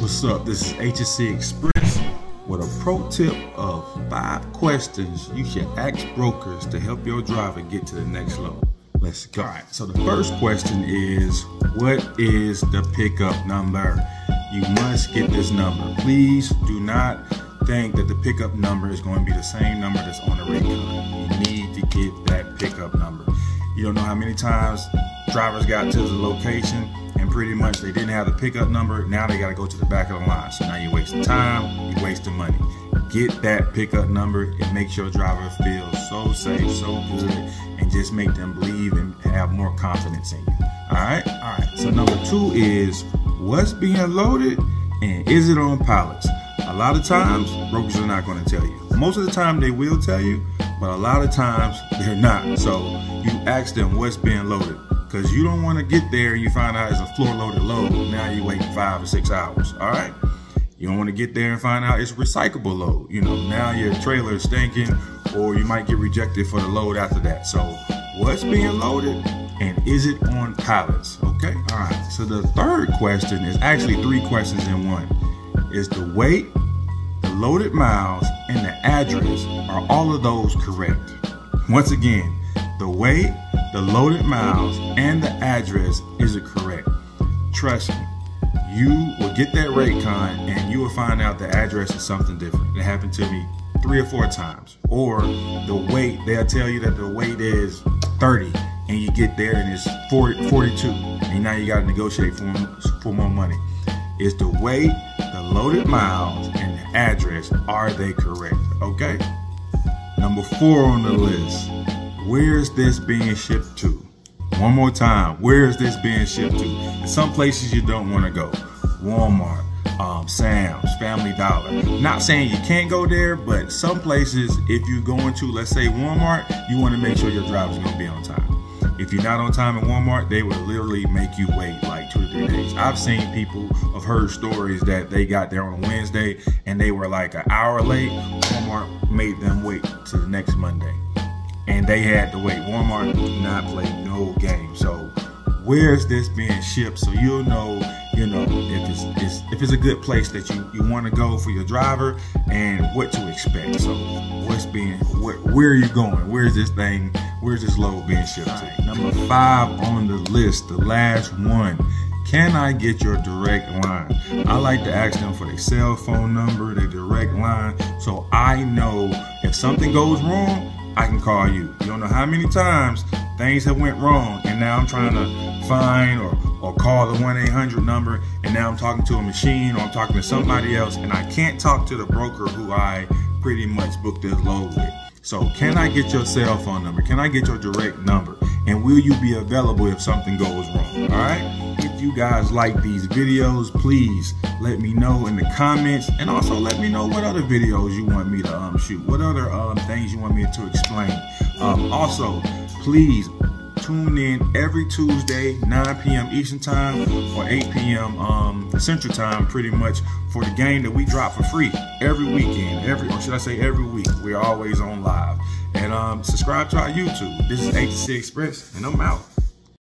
What's up? This is HSC Express with a pro tip of 5 questions you should ask brokers to help your driver get to the next level. Let's go. All right, so the first question is, what is the pickup number? You must get this number. Please do not think that the pickup number is going to be the same number that's on the Raycon. You need to get that pickup number. You don't know how many times drivers got to the location and pretty much they didn't have the pickup number. Now they got to go to the back of the line. So now you're wasting time, you're wasting money. Get that pickup number. It makes your driver feel so safe, so good, and just make them believe and have more confidence in you. All right. So number 2 is, what's being loaded and is it on pallets? A lot of times brokers are not going to tell you. Most of the time they will tell you, but a lot of times they're not. So you ask them what's being loaded, because you don't want to get there and you find out it's a floor loaded load. Now you're waiting 5 or 6 hours. All right. You don't want to get there and find out it's recyclable load. You know, now your trailer is stinking, or you might get rejected for the load after that. So what's being loaded and is it on pallets? Okay. All right. So the third question is actually 3 questions in one. Is the weight, the loaded miles, and the address, are all of those correct? Once again, the weight, the loaded miles, and the address, is it correct? Trust me, you will get that Raycon and you will find out the address is something different. It happened to me 3 or 4 times. Or the weight, they'll tell you that the weight is 30 and you get there and it's 42 and now you got to negotiate for more money. Is the weight, the loaded miles, and the address, are they correct? Okay. Number 4 on the list. Where's this being shipped to? One more time. Where is this being shipped to? In some places you don't want to go. Walmart, Sam's, Family Dollar. Not saying you can't go there, but some places, if you're going to, let's say Walmart, you want to make sure your driver's going to be on time. If you're not on time at Walmart, they will literally make you wait like 2 or 3 days. I've seen people, I've heard stories that they got there on a Wednesday and they were like an hour late. Walmart made them wait to the next Monday. And they had to wait. Walmart did not play no game. So where's this being shipped? So you'll know, if it's a good place that you want to go for your driver and what to expect. So where are you going? Where's this load being shipped to? Number 5 on the list, the last one. Can I get your direct line? I like to ask them for their cell phone number, their direct line, so I know if something goes wrong, I can call you. You don't know how many times things have went wrong and now I'm trying to find or call the 1-800 number and now I'm talking to a machine or I'm talking to somebody else and I can't talk to the broker who I pretty much booked this load with. So can I get your cell phone number? Can I get your direct number? And will you be available if something goes wrong? All right. If you guys like these videos, please let me know in the comments, and also let me know what other videos you want me to shoot, what other things you want me to explain. Also, please tune in every Tuesday, 9 p.m. Eastern Time or 8 p.m. Central Time, pretty much, for the game that we drop for free every weekend, or should I say every week. We're always on live. And subscribe to our YouTube. This is HSC Express, and I'm out.